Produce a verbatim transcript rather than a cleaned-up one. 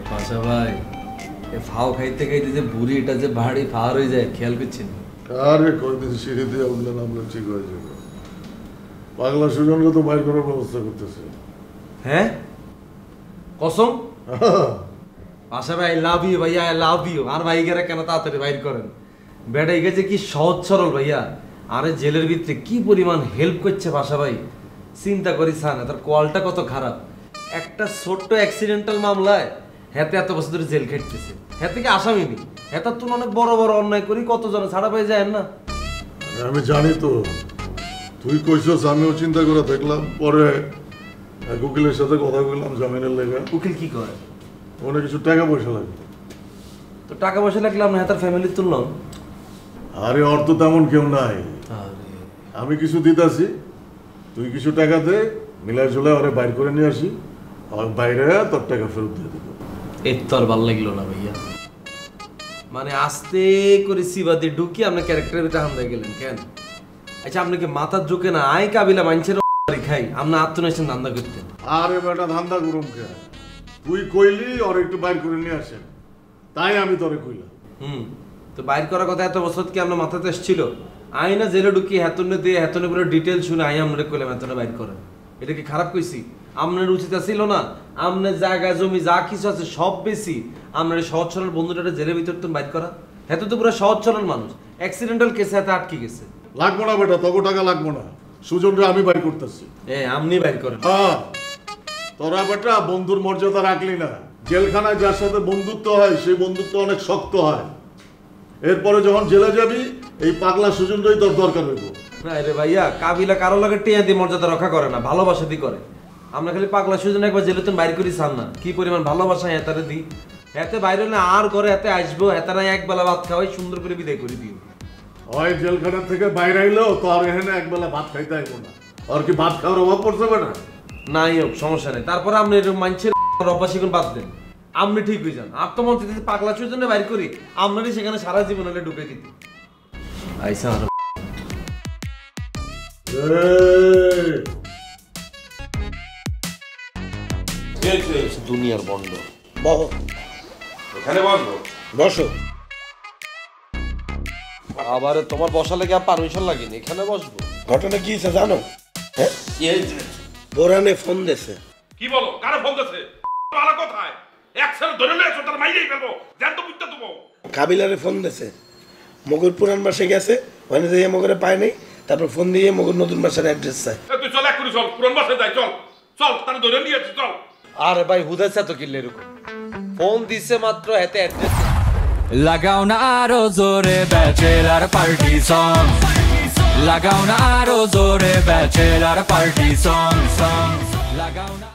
বাসা ভাই এ ফাও খাইতে খাইতে যে বুড়ি এটা যে ভারী ফার হয়ে যায় খেয়াল করছেন? আরে কয়দিন সিঁড়ি দিয়ে উঠলেন আমরা ঠিক হয়ে যাবে। পাগলা সুজনকে তো বাইর করার ব্যবস্থা করতেছে। হ্যাঁ কসম? বাসা ভাই আই লাভ ইউ ভাইয়া, আই লাভ ইউ। আর ভাইগেরা কেন তাড়াতাড়ি বাইর করেন? বেটা এই যে কি সহজ সরল ভাইয়া, আরে জেলের ভিতরে কি পরিমাণ হেল্প করছে বাসা ভাই, চিন্তা করি না তার কলটা কত খারাপ। একটা ছোট্ট অ্যাক্সিডেন্টাল মামলায় হেতে এত বছর ধরে জেল খেটতেছে, হেতে কি আসামি নি, হেতার তুলনা অনেক বড় বড় অন্যায় করি কতজন ছাড়া পেয়ে যায় না। আমি জানি তো, তুই কইছস, আমিও চিন্তা করে দেখলাম। পরে এক উকিলের সাথে কথা বললাম জামিনের লেগে। উকিল কি করে? অনেক কিছু টাকা পয়সা লাগে। তো টাকা পয়সা লাগলাম না, হেতার ফ্যামিলির তুললাম। আরে অর্থ তেমন কেউ নাই, আমি কিছু দিতাছি, তুই কিছু টাকা দে, মিলাই ঝুলাই ওরে বাইর করে নিয়ে আসি, আর বাইরে তোর টাকা ফেরত দিয়ে দেবো। এর তো আর ভালো লাগলো না ভাইয়া, মানে আস্তে করে সিবা দিয়ে ঢুকি আপনার ক্যারেক্টারের ভিতরে হামদায় গেলেন কেন? আচ্ছা আপনাকে মাথার ঝুঁকে না আয় কাবিলা মাইনছের খাই আপনার আত্মনিশ্চিত ধান্দা করতেন। আরে বেটা ধান্দা করুম কে, তুই কইলি ওর একটু বাইর করে নিয়ে আসেন, তাই আমি তোরে কইলাম। হুম, তো বাইর করার কথা এত বছর কি আপনার মাথাতে এসেছিল? আই না জেলে ঢুকি হেতনে দিয়ে হেতনে পুরো ডিটেল শুনে আই আমরা কইলাম হেতনে বাইর করেন, এটা কি খারাপ কইছি? আপনার উচিত ছিল না আপনার জায়গা জমি যা কিছু আছে সব বেশি আপনার সহজ সরল বন্ধুটা জেলের ভিতর তো বাইর করা? হেতু তো পুরো সহজ সরল মানুষ, অ্যাক্সিডেন্টাল কেসে হাতে আটকে গেছে। লাগবো না বেটা, তত টাকা লাগবো না, সুজনরে আমি বাইর করতেছি। এ আপনি বাইর করেন। হ্যাঁ, তোরা বেটা বন্ধুর মর্যাদা রাখলি না। জেলখানায় যার সাথে বন্ধুত্ব হয় সেই বন্ধুত্ব অনেক শক্ত হয়, এরপরে যখন জেলে যাবি এই পাগলা সুজনটাই তোর দরকার হইব। না রে ভাইয়া, কাবিলা কারো লাগে টিয়া দিয়ে মর্যাদা রক্ষা করে না, ভালোবাসা দিয়ে করে। আমরা খালি পাগলা সুজন একবার জেলে তুমি বাইর করি চান না, কি পরিমাণ ভালোবাসা এতারে দিই, এতে বাইরে হলে আর করে এতে আসবো, এতারা এক বেলা ভাত খাওয়াই সুন্দর করে বিদায় করে দিই। হয় জেলখানা থেকে বাইরে আইলেও তোর এখানে এক বেলা ভাত খাইতে আইব না, আর কি ভাত খাওয়ার অভাব পড়ছে বেটা? নাই হোক সমস্যা নেই, তারপরে আপনি মানুষের অভ্যাসিগুন বাদ দেন, আপনি ঠিক হয়ে যান। আর তো মন চাইতেছে পাগলা সুজনে বাইর করি, আপনারই সেখানে সারা জীবন হলে ঢুকে দিতে আইসা। আর দুনিয়ার বন্ধ বহ, এখানে বসবো? বসো। আবার তোমার বসা লেগে পারমিশন লাগেনি, এখানে বসবো। ঘটনা কি হয়েছে জানো? হ্যাঁ, বোরানে ফোন দিয়েছে। কি বলো? কারে ফোন দিয়েছে? ভালো কোথায়? এক সেল ধরে নিয়ে এসো, তার মাইরেই ফেলবো, জান তো বুঝতে দেবো। কাবিলারে ফোন দিয়েছে, মগর পুরান বাসে গেছে, ওখানে যেয়ে মগরে পায় নাই, তারপর ফোন দিয়ে মগর নতুন বাসার অ্যাড্রেস চায়। তুই চল, এক করে চল, পুরান বাসায় যাই, চল চল, তারা ধরে নিয়ে এসো, চল। আরে ভাই হুদাইছে তো কিল্লে এরকম ফোন দিছে মাত্র, এতে অ্যাড্রেস লাগাও না আরো জোরে ব্যাচেলার পার্টি সং, লাগাও না আরো জোরে ব্যাচেলার পার্টি সং সং লাগাও না।